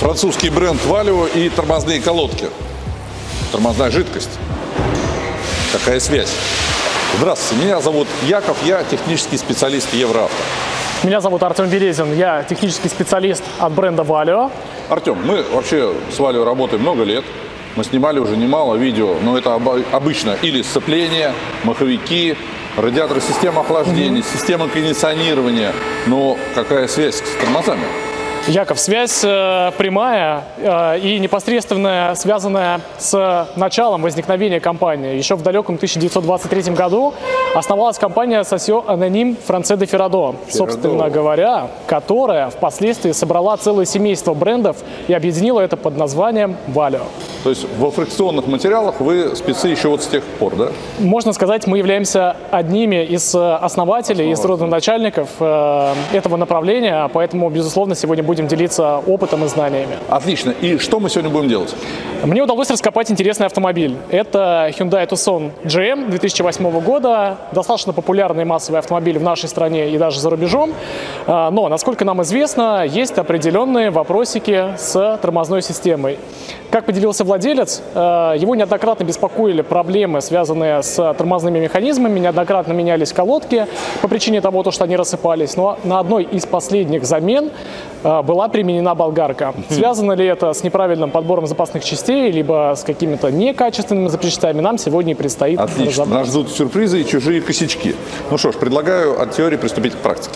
Французский бренд Valeo и тормозные колодки. Тормозная жидкость. Какая связь? Здравствуйте, меня зовут Яков, я технический специалист Евроавто. Меня зовут Артем Березин, я технический специалист от бренда Valeo. Артем, мы вообще с Valeo работаем много лет. Мы снимали уже немало видео, но это обычно или сцепление, маховики, радиаторы, система охлаждения, система кондиционирования. Но какая связь с тормозами? Яков, связь прямая и непосредственно связанная с началом возникновения компании. Еще в далеком 1923 году основалась компания Соcio-Anonyme Français de Ferrado, собственно говоря, которая впоследствии собрала целое семейство брендов и объединила это под названием Valeo. То есть во фрикционных материалах вы спецы еще вот с тех пор, да? Можно сказать, мы являемся одними из основателей, из родоначальников этого направления, поэтому, безусловно, сегодня будем делиться опытом и знаниями. Отлично. И что мы сегодня будем делать? Мне удалось раскопать интересный автомобиль. Это Hyundai Tucson GM 2008 года. Достаточно популярный массовый автомобиль в нашей стране и даже за рубежом. Но, насколько нам известно, есть определенные вопросики с тормозной системой. Как поделился владелец, его неоднократно беспокоили проблемы, связанные с тормозными механизмами, неоднократно менялись колодки по причине того, что они рассыпались. Но на одной из последних замен была применена болгарка. Связано ли это с неправильным подбором запасных частей, либо с какими-то некачественными запчастями, нам сегодня и предстоит разобраться. Нас ждут сюрпризы и чужие косячки. Ну что ж, предлагаю от теории приступить к практике.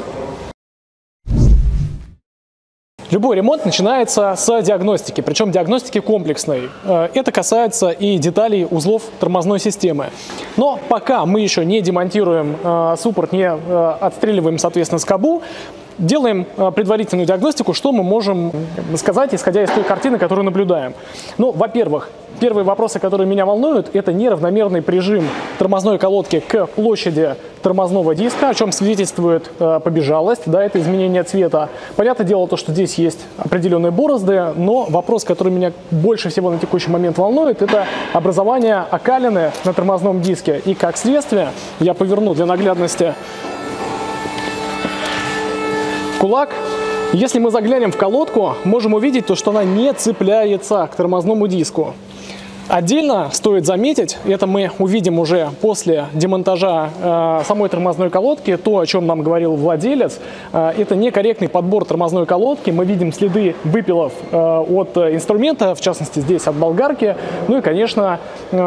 Любой ремонт начинается с диагностики, причем диагностики комплексной. Это касается и деталей узлов тормозной системы. Но пока мы еще не демонтируем суппорт, не отстреливаем, соответственно, скобу, делаем предварительную диагностику, что мы можем сказать, исходя из той картины, которую наблюдаем. Ну, во-первых, первые вопросы, которые меня волнуют, это неравномерный прижим тормозной колодки к площади тормозного диска, о чем свидетельствует побежалость, да, это изменение цвета. Понятное дело, то, что здесь есть определенные борозды, но вопрос, который меня больше всего на текущий момент волнует, это образование окалины на тормозном диске. И как следствие, я поверну для наглядности кулак. Если мы заглянем в колодку, можем увидеть то, что она не цепляется к тормозному диску. Отдельно стоит заметить, это мы увидим уже после демонтажа самой тормозной колодки, то, о чем нам говорил владелец, это некорректный подбор тормозной колодки. Мы видим следы выпилов от инструмента, в частности здесь от болгарки, ну и, конечно,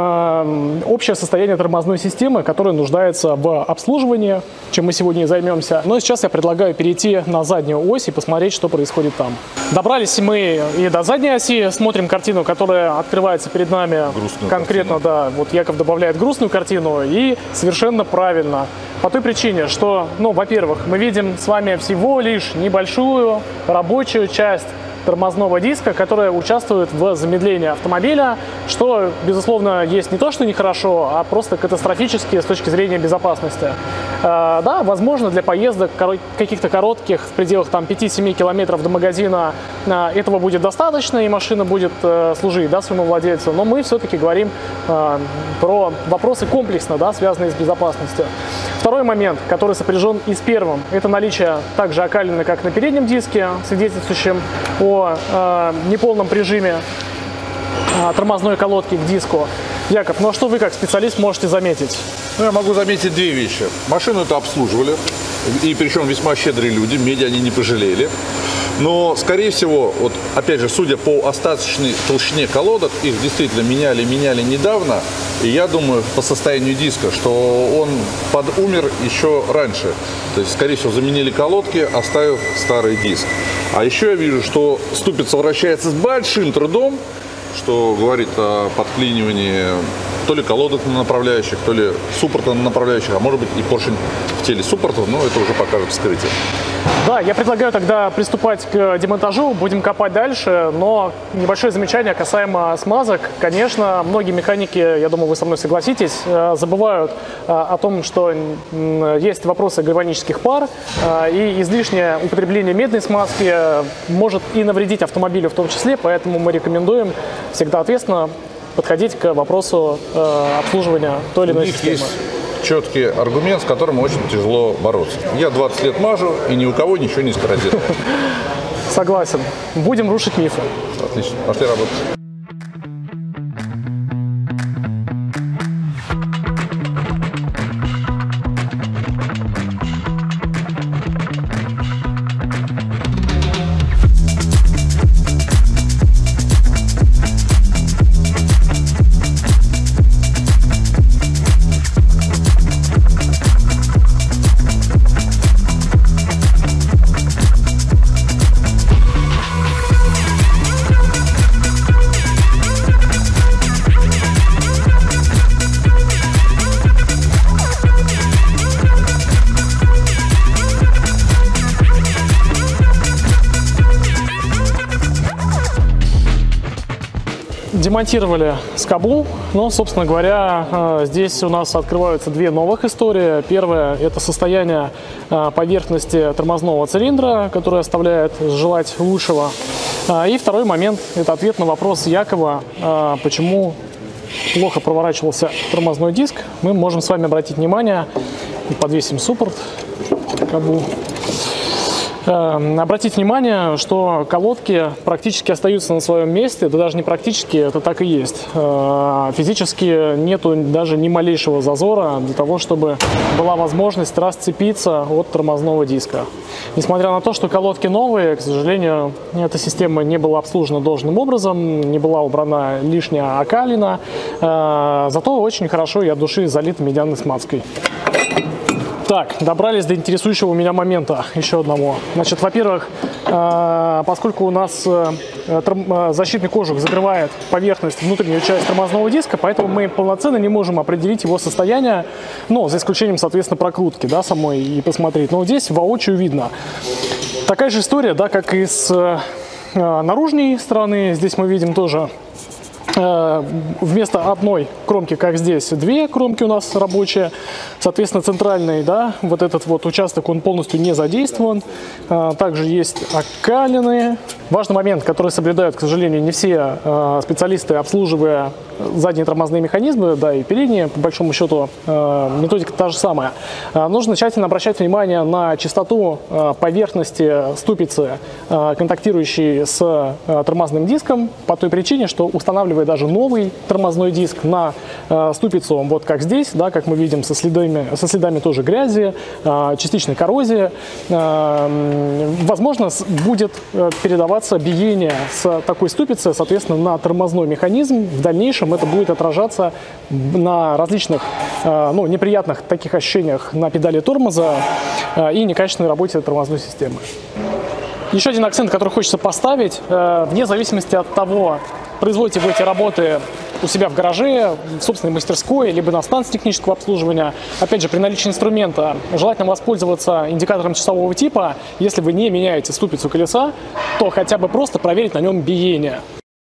общее состояние тормозной системы, которая нуждается в обслуживании, чем мы сегодня и займемся. Но сейчас я предлагаю перейти на заднюю ось и посмотреть, что происходит там. Добрались мы и до задней оси, смотрим картину, которая открывается перед нами. Грустную конкретно, картину. Да, вот Яков добавляет грустную картину, и совершенно правильно. По той причине, что, ну, во-первых, мы видим с вами всего лишь небольшую рабочую часть тормозного диска, которая участвует в замедлении автомобиля, что, безусловно, есть не то, что нехорошо, а просто катастрофически с точки зрения безопасности. Да, возможно, для поездок каких-то коротких, в пределах 5-7 километров до магазина этого будет достаточно, и машина будет служить, да, своему владельцу. Но мы все-таки говорим про вопросы комплексно, да, связанные с безопасностью. Второй момент, который сопряжен и с первым, это наличие также окалины, как на переднем диске, свидетельствующим о неполном прижиме тормозной колодки к диску. Яков, ну а что вы как специалист можете заметить? Ну, я могу заметить две вещи. Машину это обслуживали, и причем весьма щедрые люди, меди они не пожалели. Но, скорее всего, вот опять же, судя по остаточной толщине колодок, их действительно меняли недавно. И я думаю, по состоянию диска, что он подумер еще раньше. То есть, скорее всего, заменили колодки, оставив старый диск. А еще я вижу, что ступица вращается с большим трудом, что говорит о подклинивании то ли колодок на направляющих, то ли суппорта на направляющих, а может быть и поршень в теле суппорта, но это уже покажет вскрытие. Да, я предлагаю тогда приступать к демонтажу, будем копать дальше, но небольшое замечание касаемо смазок. Конечно, многие механики, я думаю, вы со мной согласитесь, забывают о том, что есть вопросы гальванических пар, и излишнее употребление медной смазки может и навредить автомобилю в том числе, поэтому мы рекомендуем всегда ответственно подходить к вопросу обслуживания той или иной системы. Четкий аргумент, с которым очень тяжело бороться. Я 20 лет мажу, и ни у кого ничего не скоррозировал. Согласен. Будем рушить мифы. Отлично. Пошли работать. Демонтировали скобу, но, собственно говоря, здесь у нас открываются две новых истории. Первая – это состояние поверхности тормозного цилиндра, которое оставляет желать лучшего. И второй момент – это ответ на вопрос Якова, почему плохо проворачивался тормозной диск. Мы можем с вами обратить внимание, подвесим суппорт, скобу. Обратите внимание, что колодки практически остаются на своем месте, да даже не практически, это так и есть. Физически нету даже ни малейшего зазора для того, чтобы была возможность расцепиться от тормозного диска. Несмотря на то, что колодки новые, к сожалению, эта система не была обслужена должным образом, не была убрана лишняя окалина, зато очень хорошо и от души залита медяной смазкой. Так, добрались до интересующего меня момента, еще одного. Значит, во-первых, поскольку у нас защитный кожух закрывает поверхность, внутреннюю часть тормозного диска, поэтому мы полноценно не можем определить его состояние, ну, за исключением, соответственно, прокрутки, да, самой и посмотреть. Но здесь воочию видно. Такая же история, да, как и с наружной стороны. Здесь мы видим тоже вместо одной кромки, как здесь, две кромки у нас рабочие. Соответственно, центральный, да, вот этот вот участок, он полностью не задействован. Также есть окалины. Важный момент, который соблюдают, к сожалению, не все специалисты, обслуживая задние тормозные механизмы, да, и передние, по большому счету, методика та же самая. Нужно тщательно обращать внимание на чистоту поверхности ступицы, контактирующей с тормозным диском, по той причине, что устанавливая даже новый тормозной диск на ступицу, вот как здесь, да, как мы видим, со следами тоже грязи, частичной коррозии, возможно, будет передаваться биение с такой ступицы, соответственно, на тормозной механизм. В дальнейшем это будет отражаться на различных, ну, неприятных таких ощущениях на педали тормоза и некачественной работе тормозной системы. Еще один акцент, который хочется поставить, вне зависимости от того, производите вы эти работы у себя в гараже, в собственной мастерской, либо на станции технического обслуживания. Опять же, при наличии инструмента желательно воспользоваться индикатором часового типа. Если вы не меняете ступицу колеса, то хотя бы просто проверить на нем биение.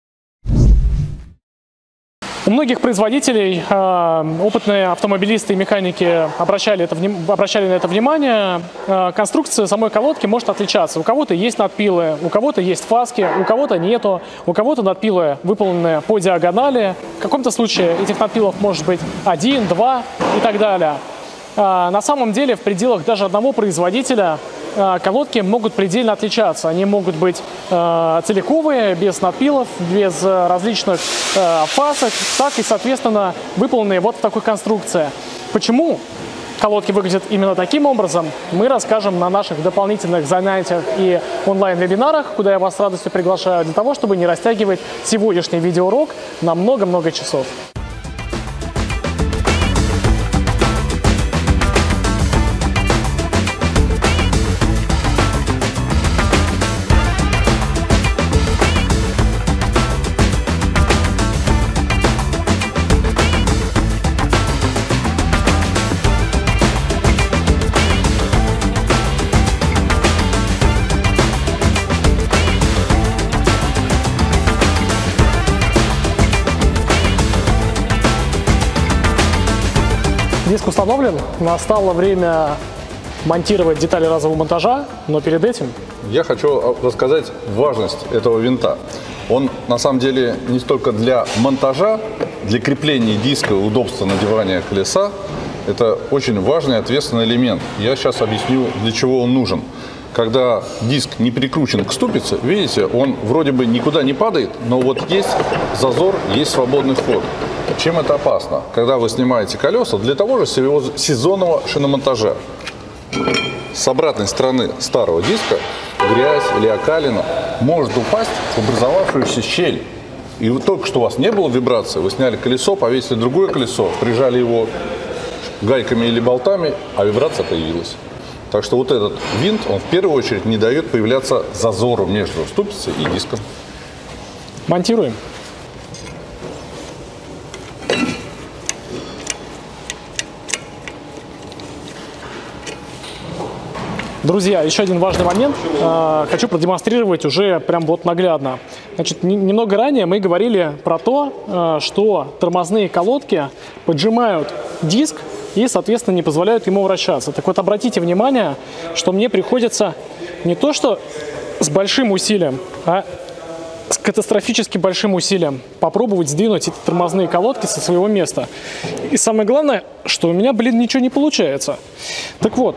У многих производителей, опытные автомобилисты и механики обращали на это внимание. Конструкция самой колодки может отличаться. У кого-то есть надпилы, у кого-то есть фаски, у кого-то нету, у кого-то надпилы выполнены по диагонали. В каком-то случае этих надпилов может быть 1, 2 и так далее. На самом деле в пределах даже одного производителя колодки могут предельно отличаться. Они могут быть целиковые, без надпилов, без различных фасок, так и, соответственно, выполненные вот в такой конструкции. Почему колодки выглядят именно таким образом, мы расскажем на наших дополнительных занятиях и онлайн-вебинарах, куда я вас с радостью приглашаю, для того, чтобы не растягивать сегодняшний видеоурок на много-много часов. Диск установлен, настало время монтировать детали разового монтажа, но перед этим... Я хочу рассказать важность этого винта. Он на самом деле не столько для монтажа, для крепления диска, удобства надевания колеса. Это очень важный и ответственный элемент. Я сейчас объясню, для чего он нужен. когда диск не прикручен к ступице, видите, он вроде бы никуда не падает, но вот есть зазор, есть свободный ход. Чем это опасно? Когда вы снимаете колеса для того же сезонного шиномонтажа. С обратной стороны старого диска грязь или окалина может упасть в образовавшуюся щель. И вот только что у вас не было вибрации, вы сняли колесо, повесили другое колесо, прижали его гайками или болтами, а вибрация появилась. Так что вот этот винт, он в первую очередь не дает появляться зазору между ступицей и диском. Монтируем. Друзья, еще один важный момент. Хочу продемонстрировать уже прям вот наглядно. Значит, немного ранее мы говорили про то, что тормозные колодки поджимают диск и, соответственно, не позволяют ему вращаться. Так вот, обратите внимание, что мне приходится не то что с большим усилием, а с катастрофически большим усилием попробовать сдвинуть эти тормозные колодки со своего места. И самое главное, что у меня, блин, ничего не получается. Так вот,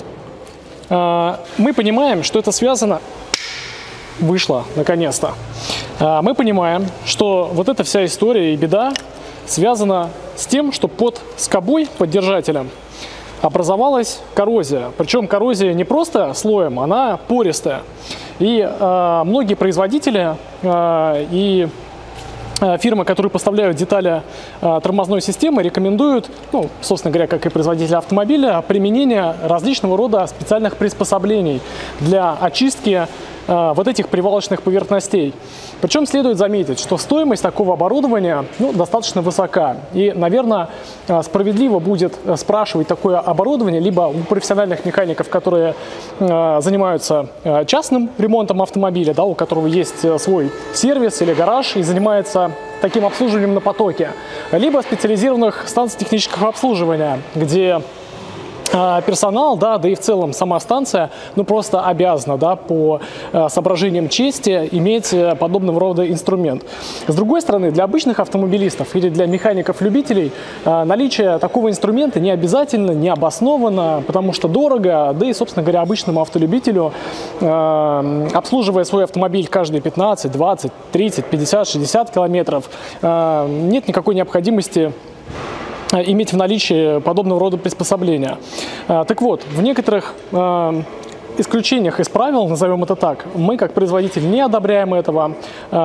мы понимаем, что это связано... Вышло, наконец-то. Мы понимаем, что вот эта вся история и беда связана с тем, что под скобой, под держателем, образовалась коррозия. Причем коррозия не просто слоем, она пористая. И многие производители и фирмы, которые поставляют детали тормозной системы, рекомендуют, ну, собственно говоря, как и производители автомобиля, применение различного рода специальных приспособлений для очистки вот этих привалочных поверхностей. Причем следует заметить, что стоимость такого оборудования достаточно высока. И, наверное, справедливо будет спрашивать такое оборудование либо у профессиональных механиков, которые занимаются частным ремонтом автомобиля, да, у которого есть свой сервис или гараж и занимается таким обслуживанием на потоке, либо специализированных станций технического обслуживания, где персонал, да и в целом сама станция, просто обязана, да, по соображениям чести иметь подобного рода инструмент. С другой стороны, для обычных автомобилистов или для механиков-любителей наличие такого инструмента не обязательно, не обосновано, потому что дорого, да и, собственно говоря, обычному автолюбителю, обслуживая свой автомобиль каждые 15, 20, 30, 50, 60 километров, нет никакой необходимости иметь в наличии подобного рода приспособления. Так вот, в некоторых исключениях из правил, назовем это так, мы как производитель не одобряем этого,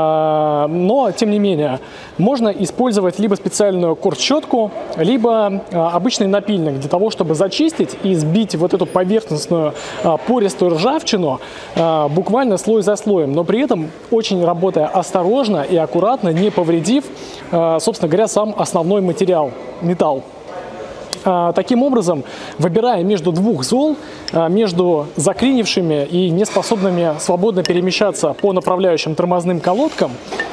но тем не менее можно использовать либо специальную корд-щетку, либо обычный напильник для того, чтобы зачистить и сбить вот эту поверхностную пористую ржавчину буквально слой за слоем, но при этом очень работая осторожно и аккуратно, не повредив, собственно говоря, сам основной материал, металл. Таким образом, выбирая между двух зол, между заклинившими и неспособными свободно перемещаться по направляющим тормозным колодкам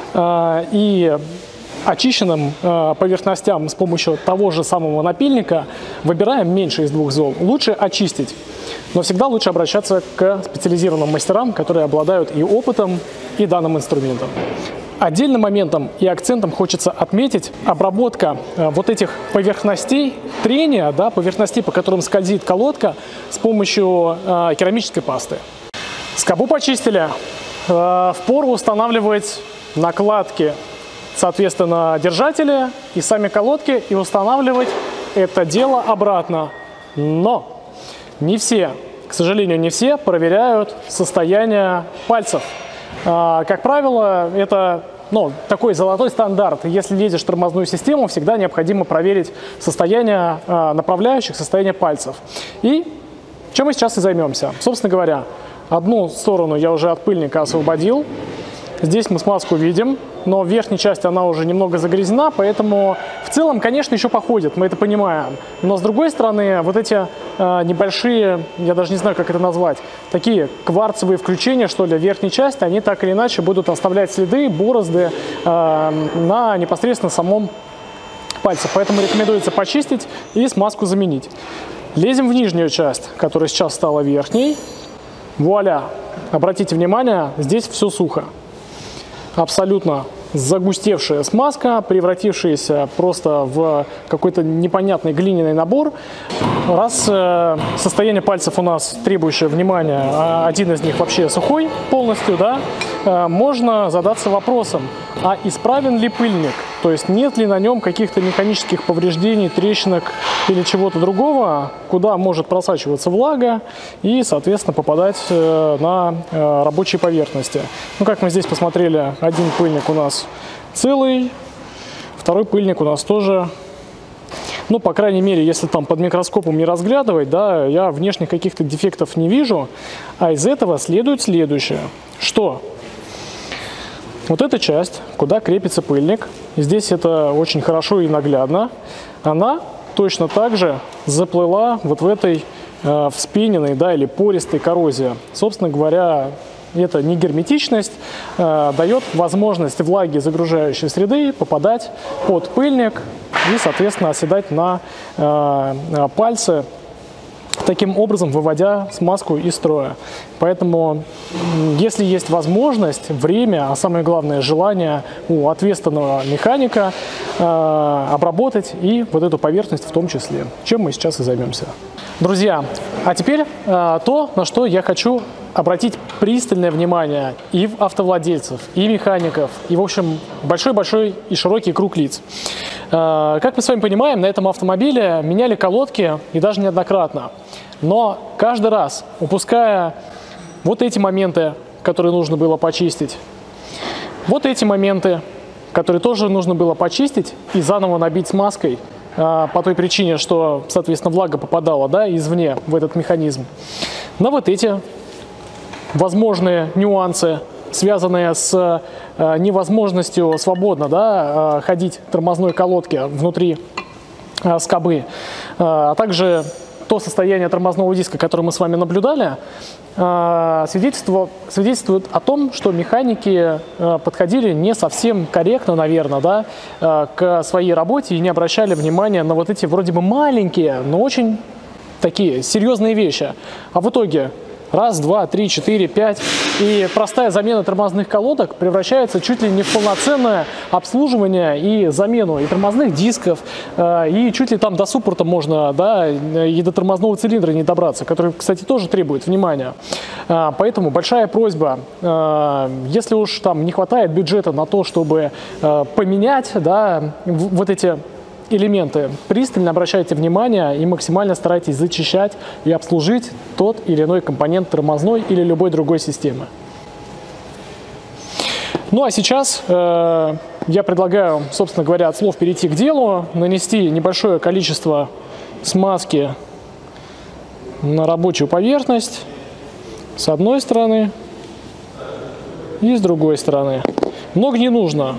и очищенным поверхностям с помощью того же самого напильника, выбираем меньше из двух зол. Лучше очистить, но всегда лучше обращаться к специализированным мастерам, которые обладают и опытом, и данным инструментом. Отдельным моментом и акцентом хочется отметить обработка вот этих поверхностей, трения, да, поверхностей, по которым скользит колодка, с помощью керамической пасты. Скобу почистили. Впору устанавливать накладки, соответственно, держатели и сами колодки, и устанавливать это дело обратно. Но не все, к сожалению, не все проверяют состояние пальцев. Как правило, это такой золотой стандарт. Если лезешь в тормозную систему, всегда необходимо проверить состояние направляющих, состояние пальцев. И чем мы сейчас и займемся. Собственно говоря, одну сторону я уже от пыльника освободил. Здесь мы смазку видим, но в верхней части она уже немного загрязнена, поэтому в целом, конечно, еще походит, мы это понимаем. Но с другой стороны, вот эти небольшие, я даже не знаю, как это назвать, такие кварцевые включения, что ли, в верхней части, они так или иначе будут оставлять следы, борозды на непосредственно самом пальце. Поэтому рекомендуется почистить и смазку заменить. Лезем в нижнюю часть, которая сейчас стала верхней. Вуаля! Обратите внимание, здесь все сухо. Абсолютно загустевшая смазка, превратившаяся просто в какой-то непонятный глиняный набор. Раз состояние пальцев у нас требующее внимания, а один из них вообще сухой полностью, да, можно задаться вопросом, а исправен ли пыльник? То есть нет ли на нем каких-то механических повреждений, трещинок или чего-то другого, куда может просачиваться влага и, соответственно, попадать на рабочие поверхности. Ну, как мы здесь посмотрели, один пыльник у нас целый, второй пыльник у нас тоже. Ну, по крайней мере, если там под микроскопом не разглядывать, да, я внешних каких-то дефектов не вижу. А из этого следует следующее, что вот эта часть, куда крепится пыльник, здесь это очень хорошо и наглядно, она точно так же заплыла вот в этой вспененной, да, или пористой коррозии. Собственно говоря, эта негерметичность дает возможность влаги загружающей среды попадать под пыльник и, соответственно, оседать на пальцы, таким образом выводя смазку из строя. Поэтому, если есть возможность, время, а самое главное желание у ответственного механика обработать и вот эту поверхность в том числе, чем мы сейчас и займемся. Друзья, а теперь то, на что я хочу обратить пристальное внимание и автовладельцев, и механиков, и, в общем, большой-большой и широкий круг лиц. Как мы с вами понимаем, на этом автомобиле меняли колодки и даже неоднократно. Но каждый раз, упуская вот эти моменты, которые нужно было почистить, вот эти моменты, которые тоже нужно было почистить и заново набить смазкой, по той причине, что, соответственно, влага попадала, да, извне в этот механизм, на вот эти возможные нюансы, связанные с невозможностью свободно, да, ходить тормозной колодки внутри скобы, а также то состояние тормозного диска, которое мы с вами наблюдали, свидетельствует о том, что механики подходили не совсем корректно, наверное, да, к своей работе и не обращали внимания на вот эти вроде бы маленькие, но очень такие серьезные вещи. А в итоге раз, два, три, четыре, пять. И простая замена тормозных колодок превращается чуть ли не в полноценное обслуживание и замену и тормозных дисков, и чуть ли там до суппорта можно, да, и до тормозного цилиндра не добраться, который, кстати, тоже требует внимания. Поэтому большая просьба, если уж там не хватает бюджета на то, чтобы поменять, да, вот эти элементы, пристально обращайте внимание и максимально старайтесь зачищать и обслужить тот или иной компонент тормозной или любой другой системы. Ну а сейчас я предлагаю, собственно говоря, от слов перейти к делу, нанести небольшое количество смазки на рабочую поверхность с одной стороны и с другой стороны. Много не нужно.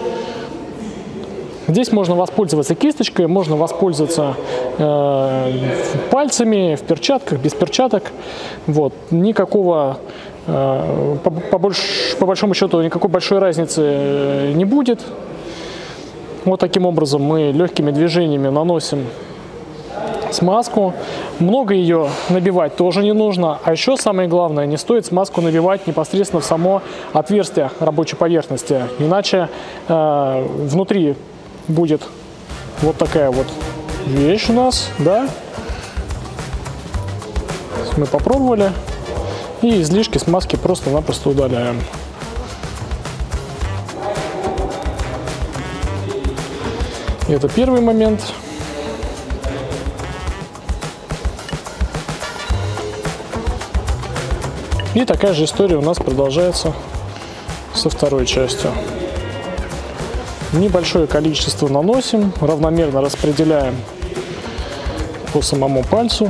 Здесь можно воспользоваться кисточкой, можно воспользоваться пальцами, в перчатках, без перчаток. Вот. Никакого, по большому счету, никакой большой разницы не будет. Вот таким образом мы легкими движениями наносим смазку. Много ее набивать тоже не нужно. А еще самое главное, не стоит смазку набивать непосредственно в само отверстие рабочей поверхности. Иначе внутри будет вот такая вот вещь у нас, да. Мы попробовали и излишки смазки просто-напросто удаляем. Это первый момент. И такая же история у нас продолжается со второй частью. Небольшое количество наносим, равномерно распределяем по самому пальцу.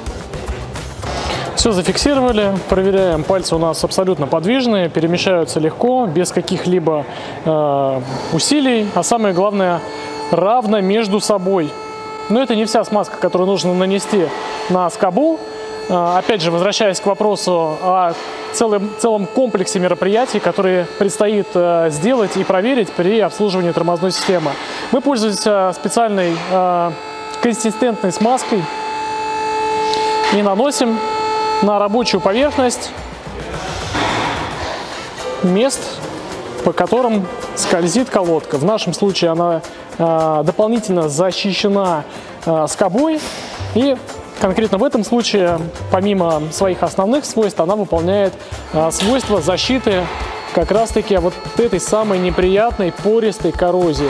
Все зафиксировали, проверяем, пальцы у нас абсолютно подвижные, перемещаются легко, без каких-либо усилий, а самое главное, равно между собой. Но это не вся смазка, которую нужно нанести на скобу. Опять же, возвращаясь к вопросу о целом комплексе мероприятий, которые предстоит сделать и проверить при обслуживании тормозной системы. Мы пользуемся специальной консистентной смазкой и наносим на рабочую поверхность мест, по которым скользит колодка. В нашем случае она дополнительно защищена скобой, и конкретно в этом случае, помимо своих основных свойств, она выполняет свойства защиты как раз-таки вот этой самой неприятной пористой коррозии.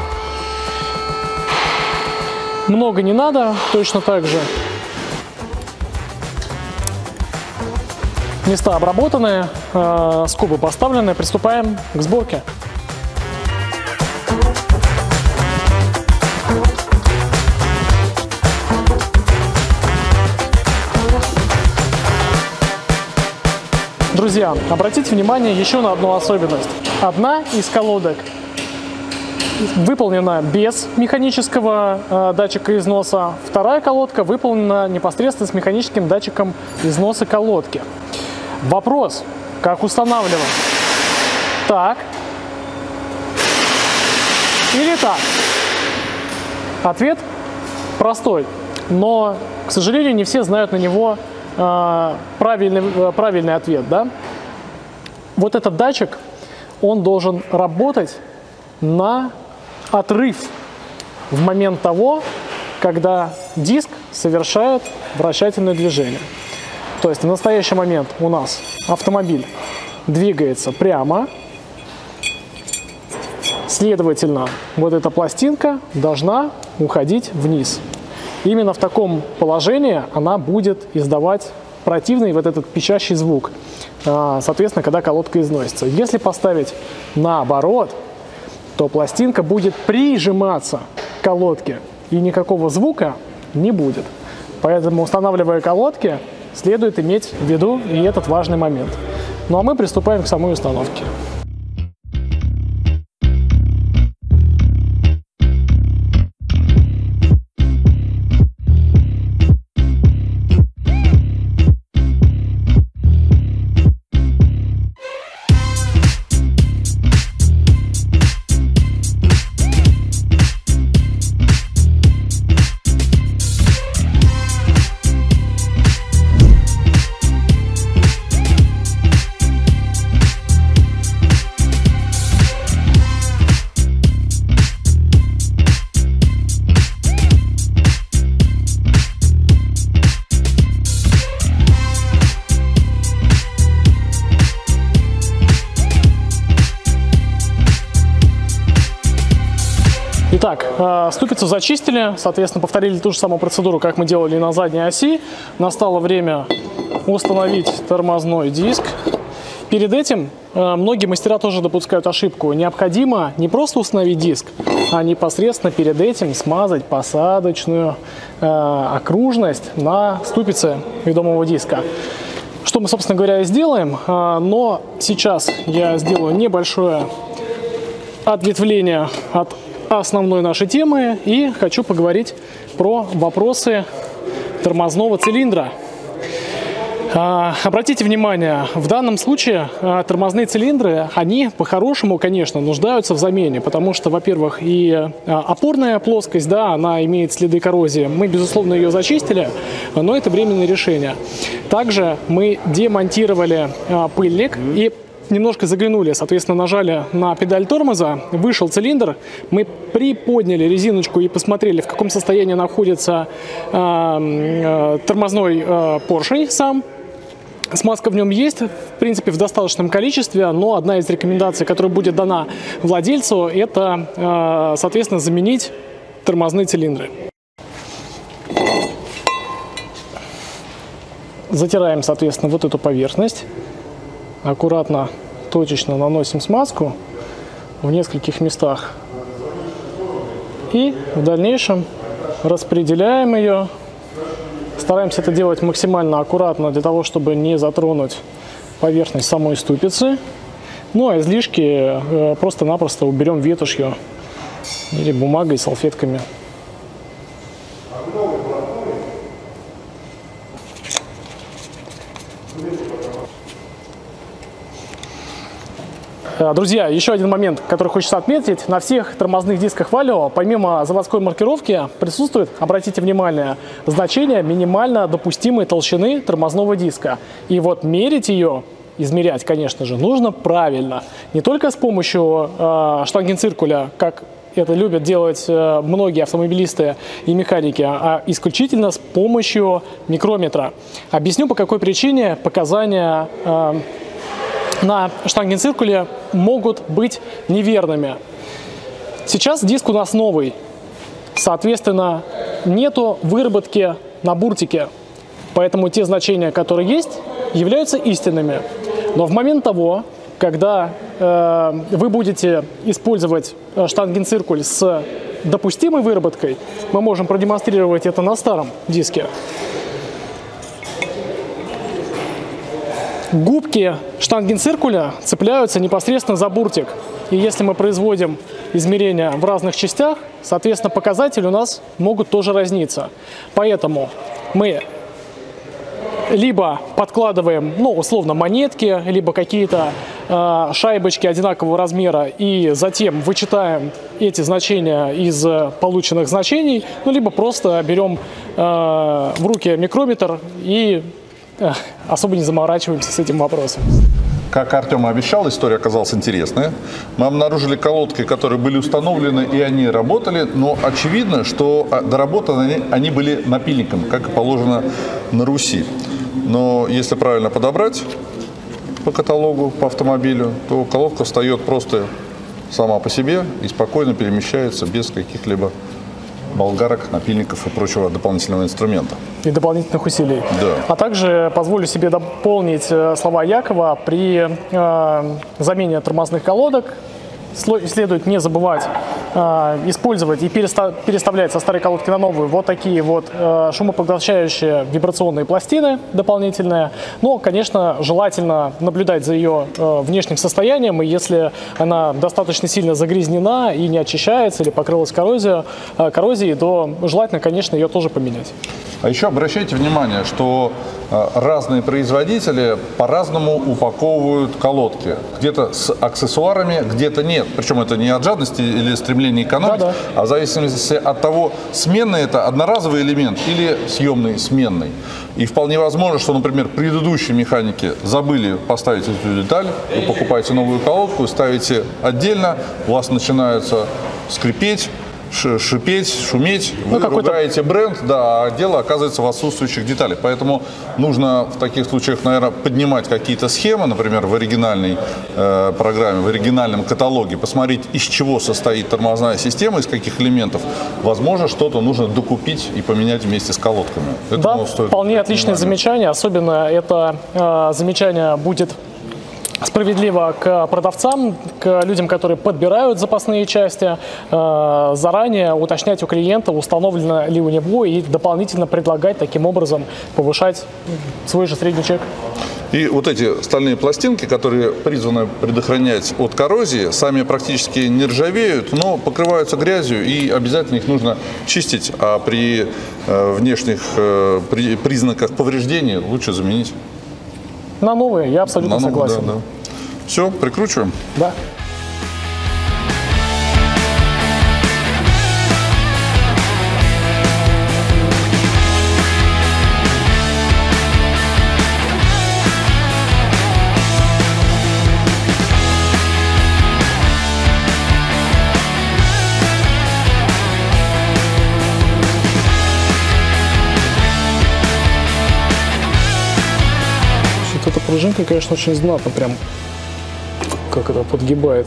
Много не надо, точно так же. Места обработаны, скобы поставлены, приступаем к сборке. Друзья, обратите внимание еще на одну особенность. Одна из колодок выполнена без механического датчика износа, вторая колодка выполнена непосредственно с механическим датчиком износа колодки. Вопрос, как устанавливать? Так или так? Ответ простой, но, к сожалению, не все знают на него правильный ответ. Да? Вот этот датчик, он должен работать на отрыв в момент того, когда диск совершает вращательное движение. То есть в настоящий момент у нас автомобиль двигается прямо, следовательно, вот эта пластинка должна уходить вниз. Именно в таком положении она будет издавать противный вот этот пищащий звук, соответственно, когда колодка износится. Если поставить наоборот, то пластинка будет прижиматься к колодке, и никакого звука не будет. Поэтому, устанавливая колодки, следует иметь в виду и этот важный момент. Ну а мы приступаем к самой установке. Итак, ступицу зачистили, соответственно, повторили ту же самую процедуру, как мы делали на задней оси. Настало время установить тормозной диск. Перед этим многие мастера тоже допускают ошибку. Необходимо не просто установить диск, а непосредственно перед этим смазать посадочную окружность на ступице ведомого диска. Что мы, собственно говоря, и сделаем, но сейчас я сделаю небольшое ответвление от основной нашей темы и хочу поговорить про вопросы тормозного цилиндра. Обратите внимание, в данном случае тормозные цилиндры, они по-хорошему, конечно, нуждаются в замене, потому что, во-первых, и опорная плоскость, да, она имеет следы коррозии. Мы, безусловно, ее зачистили, но это временное решение. Также мы демонтировали пыльник и немножко заглянули, соответственно, нажали на педаль тормоза, вышел цилиндр, мы приподняли резиночку и посмотрели, в каком состоянии находится тормозной поршень сам. Смазка в нем есть, в принципе, в достаточном количестве, но одна из рекомендаций, которая будет дана владельцу, это, соответственно, заменить тормозные цилиндры. Затираем, соответственно, вот эту поверхность. Аккуратно, точечно наносим смазку в нескольких местах. И в дальнейшем распределяем ее. Стараемся это делать максимально аккуратно, для того, чтобы не затронуть поверхность самой ступицы. Ну а излишки просто-напросто уберем ветошью или бумагой, салфетками. Друзья, еще один момент, который хочется отметить. На всех тормозных дисках Valio, помимо заводской маркировки, присутствует, обратите внимание, значение минимально допустимой толщины тормозного диска. И вот мерить ее измерять, конечно же, нужно правильно. Не только с помощью штангенциркуля, как это любят делать многие автомобилисты и механики, а исключительно с помощью микрометра. Объясню, по какой причине показания на штангенциркуле могут быть неверными. Сейчас диск у нас новый, соответственно, нету выработки на буртике, поэтому те значения, которые есть, являются истинными. Но в момент того, когда вы будете использовать штангенциркуль с допустимой выработкой, мы можем продемонстрировать это на старом диске. Губки штангенциркуля цепляются непосредственно за буртик. И если мы производим измерения в разных частях, соответственно, показатели у нас могут тоже разниться. Поэтому мы либо подкладываем, ну, условно, монетки, либо какие-то шайбочки одинакового размера, и затем вычитаем эти значения из полученных значений, ну, либо просто берем в руки микрометр и особо не заморачиваемся с этим вопросом. Как Артем обещал, история оказалась интересная. Мы обнаружили колодки, которые были установлены, и они работали, но очевидно, что доработаны они были напильником, как и положено на Руси. Но если правильно подобрать по каталогу, по автомобилю, то колодка встает просто сама по себе и спокойно перемещается без каких-либо болгарок, напильников и прочего дополнительного инструмента. И дополнительных усилий. Да. А также позволю себе дополнить слова Якова: при замене тормозных колодок следует не забывать использовать и переставлять со старой колодки на новую вот такие вот шумопоглощающие вибрационные пластины дополнительные. Но, конечно, желательно наблюдать за ее внешним состоянием, и если она достаточно сильно загрязнена и не очищается или покрылась коррозией, то желательно, конечно, ее тоже поменять. А еще обращайте внимание, что разные производители по-разному упаковывают колодки. Где-то с аксессуарами, где-то нет. Причем это не от жадности или стремления экономить, да-да, а в зависимости от того, сменный это одноразовый элемент или съемный сменный. И вполне возможно, что, например, предыдущие механики забыли поставить эту деталь, вы покупаете новую колодку, ставите отдельно, у вас начинаются скрипеть, шипеть, шуметь, вы ругаете бренд, да, а дело оказывается в отсутствующих деталях. Поэтому нужно в таких случаях, наверное, поднимать какие-то схемы, например, в оригинальной программе, в оригинальном каталоге, посмотреть, из чего состоит тормозная система, из каких элементов. Возможно, что-то нужно докупить и поменять вместе с колодками. Да, вполне отличное замечание. Особенно это замечание будет справедливо к продавцам, к людям, которые подбирают запасные части, заранее уточнять у клиента, установлено ли у него, и дополнительно предлагать таким образом повышать свой же средний чек. И вот эти стальные пластинки, которые призваны предохранять от коррозии, сами практически не ржавеют, но покрываются грязью, и обязательно их нужно чистить, а при внешних признаках повреждения лучше заменить. На новые, я абсолютно согласен. Да, да. Все, прикручиваем? Да. Эта пружинка, конечно, очень знатно прям, как это подгибает.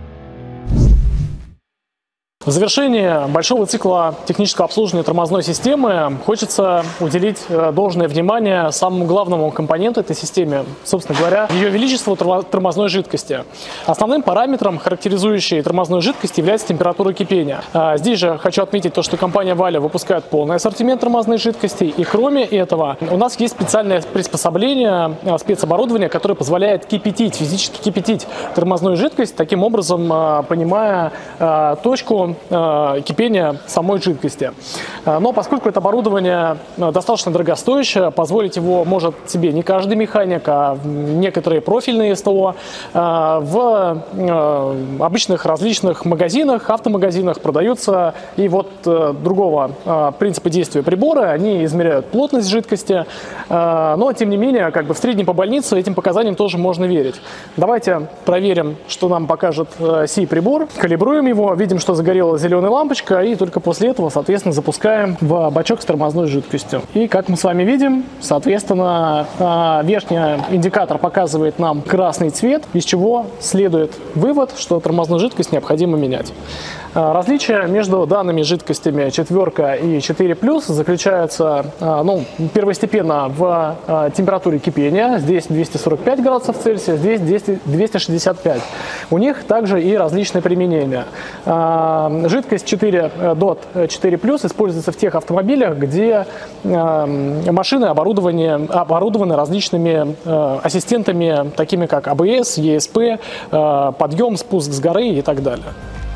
В завершении большого цикла технического обслуживания тормозной системы хочется уделить должное внимание самому главному компоненту этой системы, собственно говоря, ее величеству тормозной жидкости. Основным параметром, характеризующей тормозную жидкость, является температура кипения. Здесь же хочу отметить то, что компания Валя выпускает полный ассортимент тормозной жидкости, и кроме этого у нас есть специальное приспособление, спецоборудование, которое позволяет кипятить, физически кипятить тормозную жидкость, таким образом понимая точку кипения самой жидкости. Но поскольку это оборудование достаточно дорогостоящее, позволить его может себе не каждый механик, а некоторые профильные СТО. В обычных различных магазинах, автомагазинах продаются и вот другого принципа действия приборы. Они измеряют плотность жидкости, но тем не менее, как бы в среднем по больнице этим показаниям тоже можно верить. Давайте проверим, что нам покажет сей прибор. Калибруем его, видим, что загорелась зеленая лампочка, и только после этого, соответственно, запускаем в бачок с тормозной жидкостью. И как мы с вами видим, соответственно, верхний индикатор показывает нам красный цвет, из чего следует вывод, что тормозную жидкость необходимо менять. Различие между данными жидкостями 4 и 4 плюс заключается первостепенно в температуре кипения. Здесь 245 градусов Цельсия, здесь 265. У них также и различные применения. Жидкость 4 DOT 4 плюс используется в тех автомобилях, где машины оборудованы различными ассистентами, такими как АБС, ESP, подъем, спуск с горы и так далее.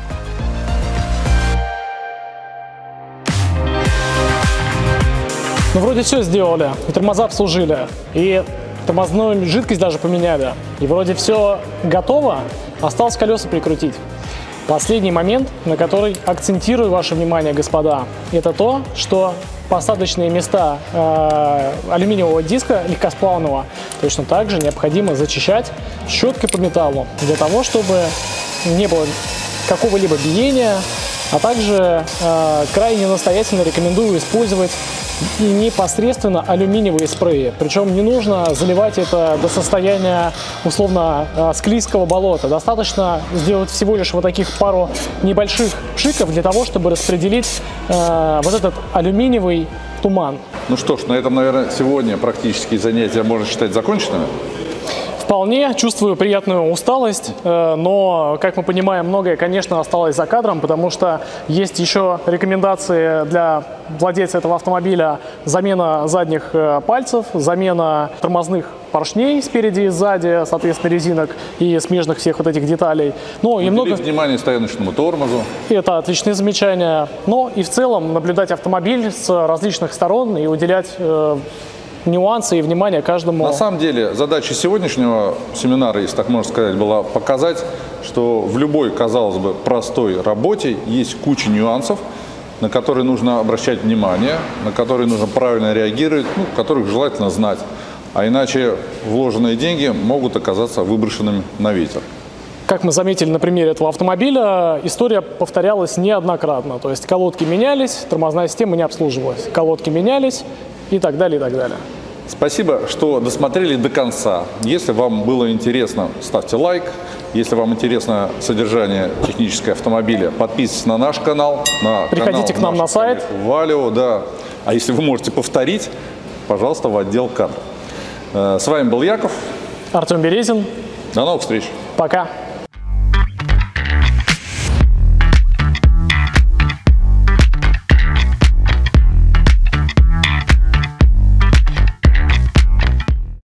Ну, вроде все сделали, и тормоза обслужили, и тормозную жидкость даже поменяли. И вроде все готово, осталось колеса прикрутить. Последний момент, на который акцентирую ваше внимание, господа, это то, что посадочные места алюминиевого диска легкосплавного точно так же необходимо зачищать щеткой по металлу, для того, чтобы не было какого-либо биения, а также крайне настоятельно рекомендую использовать и непосредственно алюминиевые спреи. Причем не нужно заливать это до состояния условно склизкого болота. Достаточно сделать всего лишь вот таких пару небольших пшиков для того, чтобы распределить вот этот алюминиевый туман. Ну что ж, на этом, наверное, сегодня практически занятия можно считать законченными. Вполне чувствую приятную усталость, но, как мы понимаем, многое, конечно, осталось за кадром, потому что есть еще рекомендации для владельца этого автомобиля: замена задних пальцев, замена тормозных поршней спереди и сзади, соответственно, резинок и смежных всех вот этих деталей. Ну, и много... внимание стояночному тормозу. Это отличные замечания. Но и в целом наблюдать автомобиль с различных сторон и уделять нюансы и внимание каждому. На самом деле задача сегодняшнего семинара, если так можно сказать, была показать, что в любой, казалось бы, простой работе есть куча нюансов, на которые нужно обращать внимание, на которые нужно правильно реагировать, которых желательно знать. А иначе вложенные деньги могут оказаться выброшенными на ветер. Как мы заметили на примере этого автомобиля, история повторялась неоднократно. То есть колодки менялись, тормозная система не обслуживалась. Колодки менялись и так далее, и так далее. Спасибо, что досмотрели до конца. Если вам было интересно, ставьте лайк. Если вам интересно содержание технического автомобиля, подписывайтесь на наш канал. Приходите к нам на сайт. Валио, да. А если вы можете повторить, пожалуйста, в отдел кадров. С вами был Яков. Артем Березин. До новых встреч. Пока.